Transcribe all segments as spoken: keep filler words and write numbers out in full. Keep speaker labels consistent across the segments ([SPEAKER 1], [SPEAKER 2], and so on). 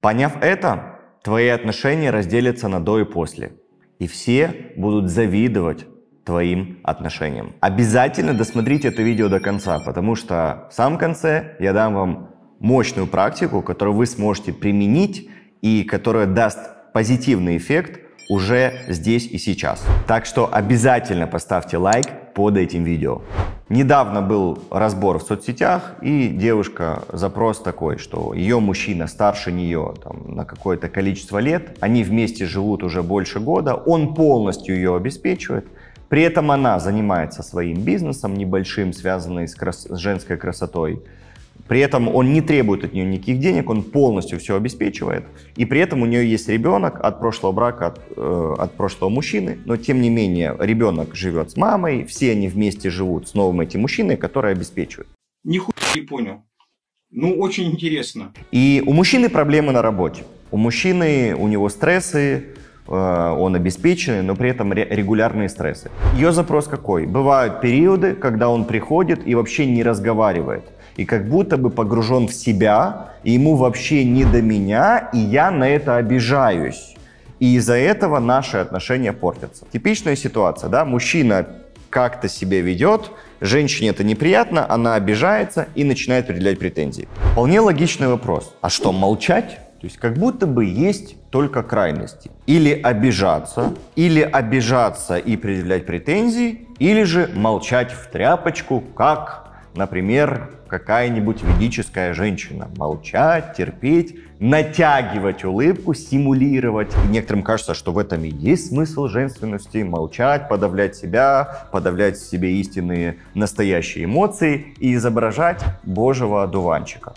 [SPEAKER 1] Поняв это, твои отношения разделятся на до и после. И все будут завидовать твоим отношениям. Обязательно досмотрите это видео до конца, потому что в самом конце я дам вам мощную практику, которую вы сможете применить и которая даст позитивный эффект уже здесь и сейчас. Так что обязательно поставьте лайк под этим видео. Недавно был разбор в соцсетях, и девушка, запрос такой, что ее мужчина старше нее там, на какое-то количество лет, они вместе живут уже больше года, он полностью ее обеспечивает, при этом она занимается своим бизнесом небольшим, связанным с, крас- с женской красотой. При этом он не требует от нее никаких денег, он полностью все обеспечивает. И при этом у нее есть ребенок от прошлого брака, от, э, от прошлого мужчины. Но тем не менее ребенок живет с мамой, все они вместе живут с новым этим мужчиной, который обеспечивает.
[SPEAKER 2] Нихуя не понял. Ну, очень интересно.
[SPEAKER 1] И у мужчины проблемы на работе. У мужчины, у него стрессы, э, он обеспеченный, но при этом ре- регулярные стрессы. Ее запрос какой? Бывают периоды, когда он приходит и вообще не разговаривает. И как будто бы погружен в себя, и ему вообще не до меня, и я на это обижаюсь. И из-за этого наши отношения портятся. Типичная ситуация, да, мужчина как-то себя ведет, женщине это неприятно, она обижается и начинает предъявлять претензии. Вполне логичный вопрос. А что, молчать? То есть как будто бы есть только крайности. Или обижаться, или обижаться и предъявлять претензии, или же молчать в тряпочку, как... Например, какая-нибудь ведическая женщина. Молчать, терпеть, натягивать улыбку, симулировать. И некоторым кажется, что в этом и есть смысл женственности. Молчать, подавлять себя, подавлять в себе истинные настоящие эмоции и изображать божьего одуванчика.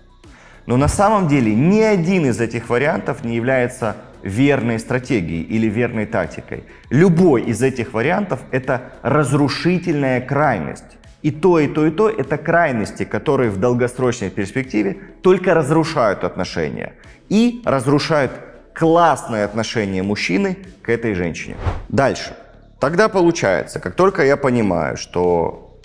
[SPEAKER 1] Но на самом деле ни один из этих вариантов не является верной стратегией или верной тактикой. Любой из этих вариантов – это разрушительная крайность. И то, и то, и то – это крайности, которые в долгосрочной перспективе только разрушают отношения. И разрушают классное отношение мужчины к этой женщине. Дальше. Тогда получается, как только я понимаю, что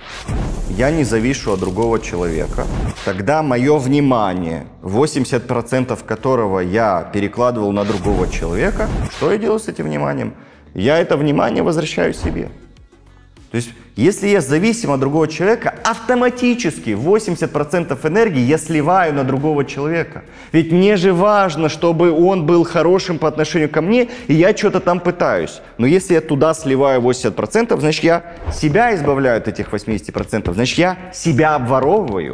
[SPEAKER 1] я не завишу от другого человека, тогда мое внимание, восемьдесят процентов которого я перекладывал на другого человека, что я делаю с этим вниманием? Я это внимание возвращаю себе. То есть, если я зависим от другого человека, автоматически восемьдесят процентов энергии я сливаю на другого человека. Ведь мне же важно, чтобы он был хорошим по отношению ко мне, и я что-то там пытаюсь. Но если я туда сливаю восемьдесят процентов, значит, я себя избавляю от этих восьмидесяти процентов, значит, я себя обворовываю.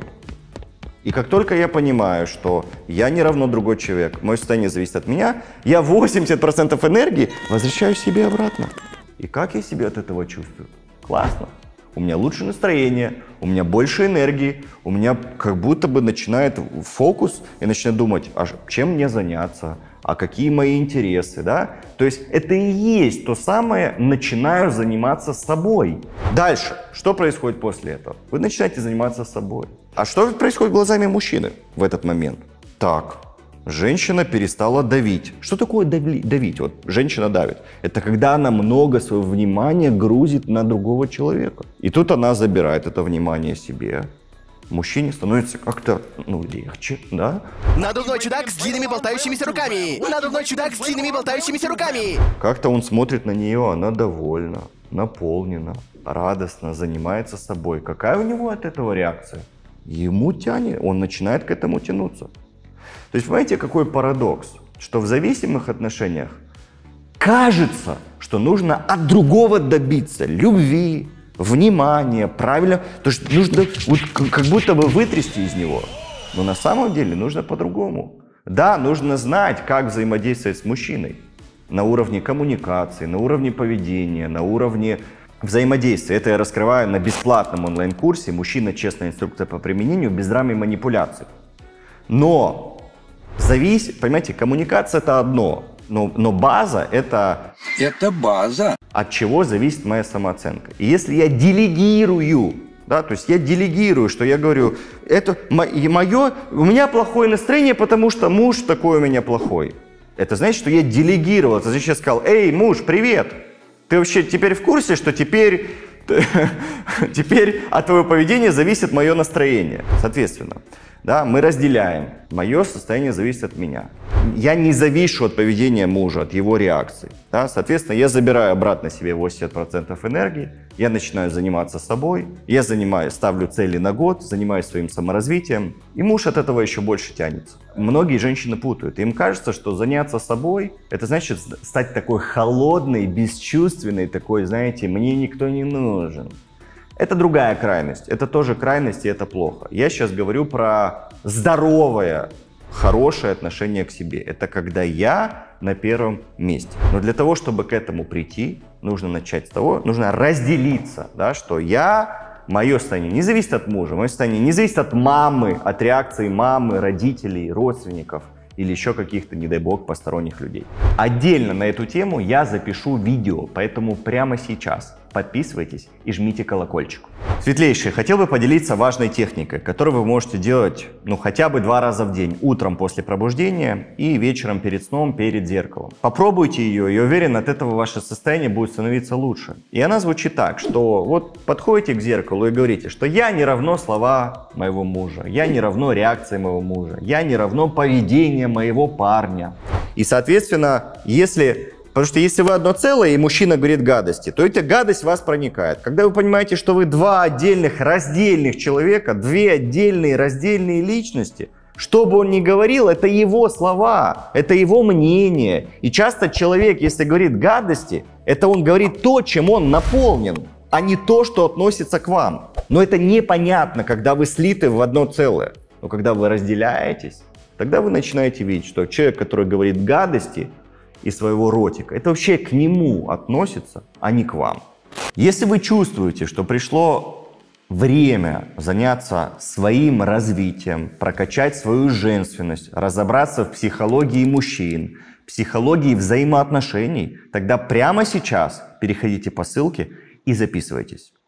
[SPEAKER 1] И как только я понимаю, что я не равно другой человек, мое состояние зависит от меня, я восемьдесят процентов энергии возвращаю себе обратно. И как я себя от этого чувствую? Классно. У меня лучше настроение, у меня больше энергии, у меня как будто бы начинает фокус и начинает думать, а чем мне заняться, а какие мои интересы, да? То есть это и есть то самое, начинаю заниматься собой. Дальше, что происходит после этого? Вы начинаете заниматься собой. А что происходит глазами мужчины в этот момент? Так. Женщина перестала давить. Что такое дави- давить? Вот женщина давит. Это когда она много своего внимания грузит на другого человека. И тут она забирает это внимание себе. Мужчине становится как-то, ну, легче, да?
[SPEAKER 3] Надувной чудак с длинными болтающимися руками! Надувной чудак с длинными болтающимися руками!
[SPEAKER 1] Как-то он смотрит на нее, она довольна, наполнена, радостно, занимается собой. Какая у него от этого реакция? Ему тянет, он начинает к этому тянуться. То есть, понимаете, какой парадокс, что в зависимых отношениях кажется, что нужно от другого добиться любви, внимания, правильно, то есть нужно вот как будто бы вытрясти из него. Но на самом деле нужно по-другому. Да, нужно знать, как взаимодействовать с мужчиной на уровне коммуникации, на уровне поведения, на уровне взаимодействия. Это я раскрываю на бесплатном онлайн-курсе «Мужчина. Честная инструкция по применению без драм и манипуляций». Но Завис... Понимаете, коммуникация это одно, но, но база это...
[SPEAKER 2] Это база.
[SPEAKER 1] От чего зависит моя самооценка. И если я делегирую, да, то есть я делегирую, что я говорю, это мое, у меня плохое настроение, потому что муж такой у меня плохой. Это значит, что я делегировал. Это значит, я сказал, эй, муж, привет, ты вообще теперь в курсе, что теперь... Теперь от твоего поведения зависит мое настроение. Соответственно, Да, мы разделяем. Мое состояние зависит от меня. Я не завишу от поведения мужа, от его реакции. Да? Соответственно, я забираю обратно себе восемьдесят процентов энергии, я начинаю заниматься собой, я занимаюсь, ставлю цели на год, занимаюсь своим саморазвитием, и муж от этого еще больше тянется. Многие женщины путают. Им кажется, что заняться собой, это значит стать такой холодной, бесчувственной, такой, знаете, мне никто не нужен. Это другая крайность, это тоже крайность, и это плохо. Я сейчас говорю про здоровое, хорошее отношение к себе. Это когда я на первом месте. Но для того, чтобы к этому прийти, нужно начать с того, нужно разделиться, да, что я, мое состояние не зависит от мужа, мое состояние не зависит от мамы, от реакции мамы, родителей, родственников или еще каких-то, не дай бог, посторонних людей. Отдельно на эту тему я запишу видео, поэтому прямо сейчас подписывайтесь и жмите колокольчик. Светлейшие, хотел бы поделиться важной техникой, которую вы можете делать, ну, хотя бы два раза в день. Утром после пробуждения и вечером перед сном, перед зеркалом. Попробуйте ее, и уверен, от этого ваше состояние будет становиться лучше. И она звучит так, что вот подходите к зеркалу и говорите, что я не равно слова моего мужа, я не равно реакции моего мужа, я не равно поведение моего парня. И, соответственно, если... Потому что если вы одно целое, и мужчина говорит гадости, то эта гадость вас проникает. Когда вы понимаете, что вы два отдельных, раздельных человека, две отдельные, раздельные личности, что бы он ни говорил, это его слова, это его мнение. И часто человек, если говорит гадости, это он говорит то, чем он наполнен, а не то, что относится к вам. Но это непонятно, когда вы слиты в одно целое. Но когда вы разделяетесь, тогда вы начинаете видеть, что человек, который говорит гадости, из своего ротика, это вообще к нему относится, а не к вам. Если вы чувствуете, что пришло время заняться своим развитием, прокачать свою женственность, разобраться в психологии мужчин, психологии взаимоотношений, тогда прямо сейчас переходите по ссылке и записывайтесь.